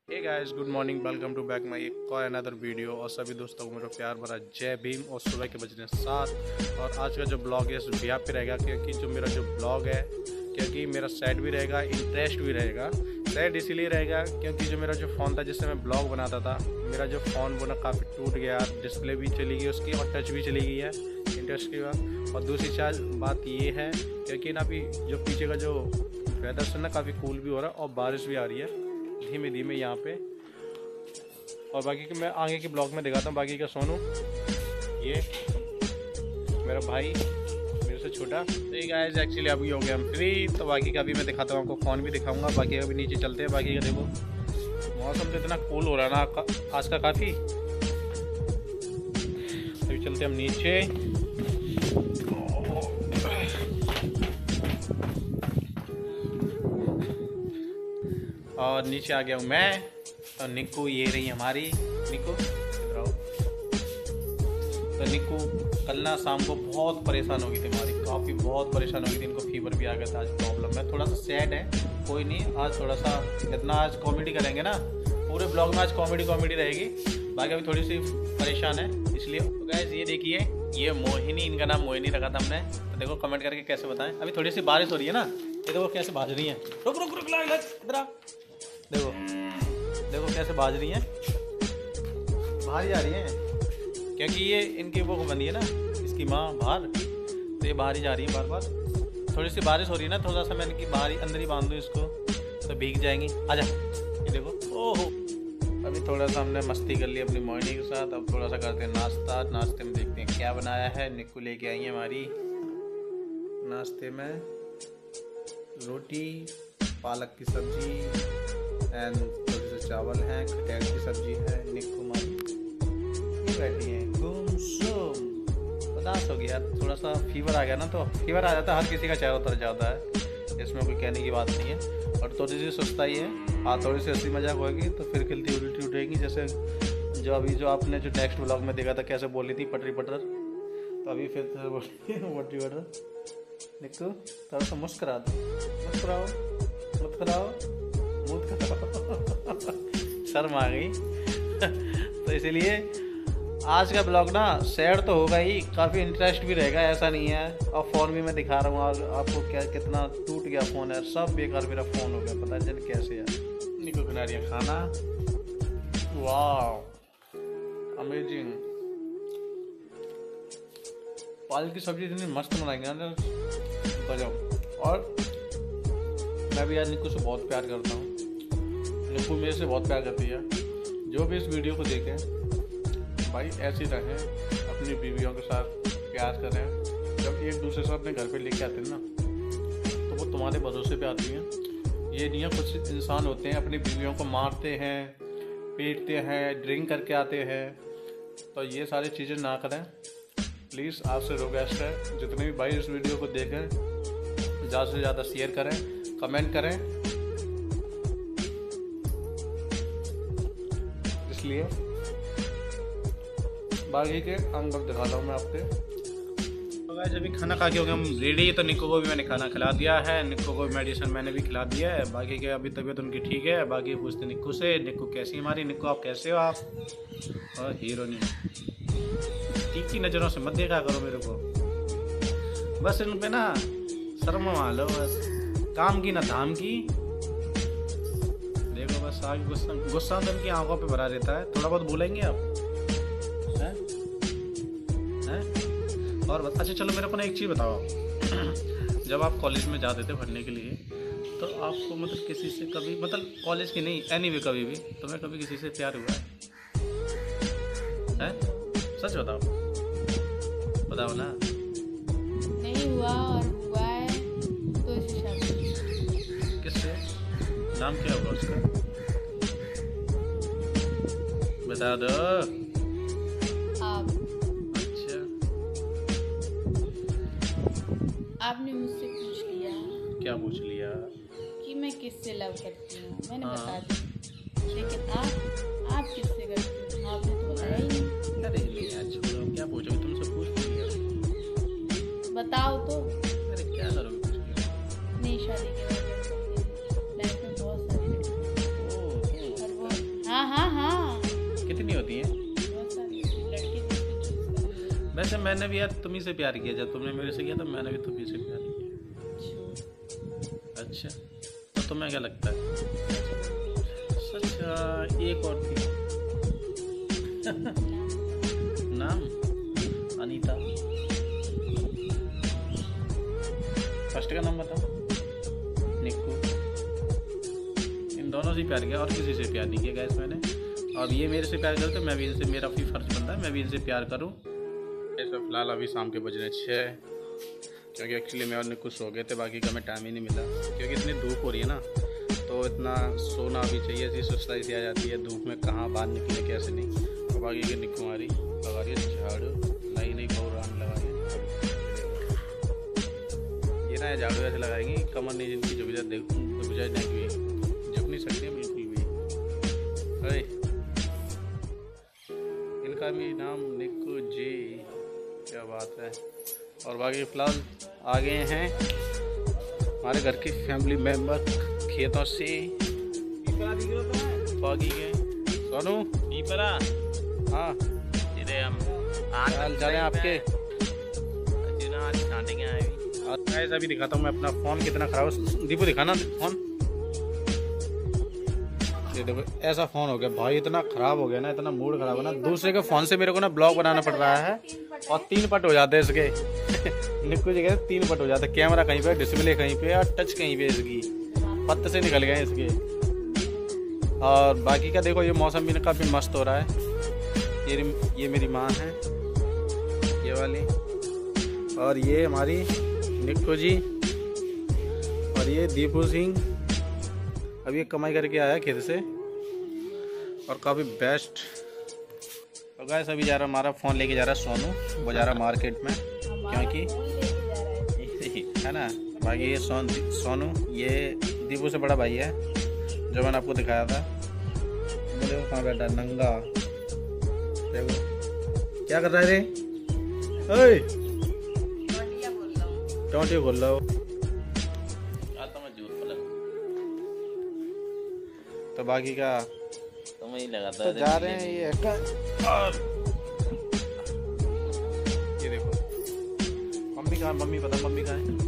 Hey guys, good morning, welcome to back my एक और another video. और सभी दोस्तों को मेरा प्यार भरा जय भीम। और सुबह के बजने 7 और आज का जो ब्लॉग है इस बिहार पे रहेगा, क्योंकि जो मेरा जो ब्लॉग है, क्योंकि मेरा सैड भी रहेगा, इंटरेस्ट भी रहेगा। सैड इसीलिए रहेगा क्योंकि जो मेरा जो फ़ोन था जिससे मैं ब्लॉग बनाता था, मेरा जो फ़ोन वो ना काफ़ी टूट गया, डिस्प्ले भी चली गई उसकी और टच भी चली गई है इंटरेस्ट की बात। और दूसरी बात ये है क्योंकि ना अभी जो पीछे का जो वेदर से ना काफ़ी कूल भी हो रहा है और बारिश भी आ रही है धीमे धीमे यहाँ पे। और बाकी के मैं आगे के ब्लॉग में दिखाता हूँ। बाकी का सोनू, ये मेरा भाई मेरे से छोटा। तो ये गाइस एक्चुअली अभी हो गया हम फ्री, तो बाकी का अभी मैं दिखाता हूँ आपको, फ़ोन भी दिखाऊंगा। बाकी अभी नीचे चलते हैं। बाकी का देखो मौसम तो इतना कूल हो रहा है ना आज का काफ़ी। अभी चलते हैं हम नीचे। और नीचे आ गया हूँ मैं और निक्कू, ये रही हमारी निक्कू। तो निक्कू कल ना शाम को बहुत परेशान हो गई थी हमारी, काफ़ी बहुत परेशान हो गई थी। इनको फीवर भी आ गया था। आज प्रॉब्लम है, थोड़ा सा सैड है, कोई नहीं। आज थोड़ा सा इतना आज कॉमेडी करेंगे ना, पूरे ब्लॉग में आज कॉमेडी रहेगी। बाकी अभी थोड़ी सी परेशान है इसलिए। तो गाइस ये देखिए, ये मोहिनी, इनका नाम मोहिनी रखा था हमने। तो देखो कमेंट करके कैसे बताएं। अभी थोड़ी सी बारिश हो रही है ना, ये देखो कैसे भाज रही है। रुक रुक रुक, इधर देखो देखो कैसे भाज रही हैं, बाहर जा रही हैं क्योंकि ये इनकी वो बनी है ना, इसकी माँ बाहर, तो ये बाहर ही जा रही है बार बार। थोड़ी सी बारिश हो रही है ना, थोड़ा सा मैं इनकी बाहर ही अंदर ही बांध दूँ इसको तो भीग जाएंगी। आजा, ये देखो। ओहो, अभी थोड़ा सा हमने मस्ती कर ली अपनी मोहिनी के साथ। अब थोड़ा सा करते हैं नाश्ता। नाश्ते में देखते हैं क्या बनाया है। निक्कू लेके आई है हमारी नाश्ते में रोटी, पालक की सब्जी एंड थोड़े से चावल हैं, खटेर की सब्जी है। निक्कू मारी बैठी है गुमसुम। उदास हो गया, थोड़ा सा फीवर आ गया ना, तो फीवर आ जाता है, हर किसी का चेहरा उतर जाता है, इसमें कोई कहने की बात नहीं है। और थोड़ी सी सुस्ताई है, हाँ थोड़ी सी हंसी मजाक होगी तो फिर खिलती उल्टी उठेगी। जैसे जो अभी जो आपने जो नेक्स्ट ब्लॉग में देखा था कैसे बोली थी पटरी पटर, तो अभी फिर बोलती है पटरी पटर। निक्कू थोड़ा सा मुस्कुरा दो, मुस्कुराओ मुस्कुराओ, शर्म आ गई। तो इसीलिए आज का ब्लॉग ना सैड तो होगा ही, काफ़ी इंटरेस्ट भी रहेगा, ऐसा नहीं है। और फ़ोन भी मैं दिखा रहा हूँ और आपको क्या कितना टूट गया फ़ोन है, सब बेकार मेरा फ़ोन हो गया, पता चल कैसे है। निको बना रही है खाना, वाह अमेजिंग। पालक की सब्जी इतनी मस्त बनाएंगे ना, गजब। और मैं भी यार निक्कू से बहुत प्यार करता हूँ, निक्कू मेरे से बहुत प्यार करती है। जो भी इस वीडियो को देखें भाई ऐसे ही रहें, अपनी बीवियों के साथ प्यार करें। जब एक दूसरे से अपने घर पे लेके आते हैं ना, तो वो तुम्हारे भरोसे पे आती हैं। ये नहीं है, कुछ इंसान होते हैं अपनी बीवियों को मारते हैं, पीटते हैं, ड्रिंक करके आते हैं। तो ये सारी चीज़ें ना करें प्लीज़, आपसे रिक्वेस्ट है। जितने भी भाई इस वीडियो को देखें ज़्यादा से ज़्यादा शेयर करें, कमेंट करें। इसलिए बाकी के अंदर दिखाता हूँ मैं आपके। तो गाइस अभी खाना खा के हो गए हम रेडी। तो निक्को को भी मैंने खाना खिला दिया है, निक्को को मेडिसिन मैंने भी खिला दिया है। बाकी के अभी तबीयत उनकी ठीक है। बाकी पूछते निक्कू से, निक्कू कैसी हमारी। निक्कू आप कैसे हो आप? और हीरोनी तीखी नज़रों से मत देखा करो मेरे को, बस इन पे ना शर्म मान लो, बस काम की ना धाम की। देखो बस आगे गुस्सा तो इनकी आंखों पे भरा रहता है। थोड़ा बहुत बोलेंगे आप हैं? और अच्छा चलो मेरे को ना एक चीज़ बताओ। जब आप कॉलेज में जाते थे पढ़ने के लिए, तो आपको मतलब किसी से कभी, मतलब कॉलेज की नहीं एनीवे कभी भी तुम्हें कभी किसी से प्यार हुआ है? सच बताओ, बताओ ना। नहीं हुआ और हुआ है तो इसे शादी। किससे? नाम क्या होगा उसका, बता दो। आप अच्छा, आपने मुझसे पूछ लिया क्या पूछ लिया? कि मैं किससे लव करती हूँ, मैंने बता दिया। लेकिन आप किससे करती हो आपने तो बताया ही नहीं। अरे यार छोड़ो, क्या पूछोगे, तुमसे पूछ लिया, बताओ तो। अरे क्या करोगे पूछ लिया? नहीं, शादी के बाद लाइफ में बहुत सारी लड़कियां, और वो वैसे मैंने भी यार तुम्ही से प्यार किया, जब तुमने मेरे से किया तो मैंने भी तुम्ही से प्यार किया। अच्छा, तो तुम्हें क्या लगता है? अच्छा, एक और थी नाम अनीता। फर्स्ट का नाम बताओ। निक्कू। इन दोनों से प्यार किया और किसी से प्यार नहीं किया गैस मैंने। अब ये मेरे से प्यार करते, मैं भी इनसे, मेरा भी फर्ज बनता है मैं भी इनसे प्यार करूं। ऐसा फिलहाल अभी शाम के बज रहे 6, क्योंकि एक्चुअली मैं और निक्कू सो गए थे, बाकी का हमें टाइम ही नहीं मिला क्योंकि इतनी धूप हो रही है ना, तो इतना सोना भी चाहिए, ऐसी सुस्ताई सी आ जाती है धूप में, कहाँ बाहर निकले कैसे नहीं। और बाकी के निक्कू हमारी लगा रही है झाड़ू, नई नई बहुरान लगा रही है। ये ना झाड़ू ऐसे लगाएंगी कमर नहीं जिनकी झुक जाए, झुक जाए नहीं, झुक नहीं सकती बिल्कुल भी। अरे इनका भी नाम निक्कू जी, क्या बात है। और बाकी फिलहाल आ गए हैं हमारे घर के फैमिली मेंबर खेतों से। बाकी के सोनू पीपरा। हाँ हम हाल चल रहे हैं आपके। ऐसा भी दिखाता हूँ मैं अपना फ़ोन कितना ख़राब है। दीपू दिखाना फ़ोन। ये देखो ऐसा फ़ोन हो गया भाई, इतना ख़राब हो गया ना, इतना मूड ख़राब है ना, दूसरे के फ़ोन से मेरे को ना ब्लॉग बनाना पड़ रहा है और 3 पट हो जाते हैं इसके। निक्कू जी कहते 3 पट हो जाते, कैमरा कहीं पे, डिस्प्ले कहीं पे और टच कहीं पे, इसकी पत्ते से निकल गए इसके। और बाकी का देखो ये मौसम भी काफ़ी मस्त हो रहा है। ये मेरी माँ है ये वाली, और ये हमारी निक्कू जी, और ये दीपू सिंह अभी कमाई करके आया खेत से और काफ़ी बेस्ट। और गाइस अभी जा रहा हमारा फ़ोन लेके जा रहा है सोनू, वो जा रहा मार्केट में क्योंकि है ना। बाकी ये सोनू ये दीपू से बड़ा भाई है जो मैंने आपको दिखाया था। देखो कहाँ बैठा है नंगा, देखो क्या कर रहा है रे। ओए टोंटी बोल रहा हो। तो बाकी का तो मैं ही लगाता तो जा रहे हैं ये और ये देखो मम्मी कहाँ, मम्मी पता मम्मी कहाँ है।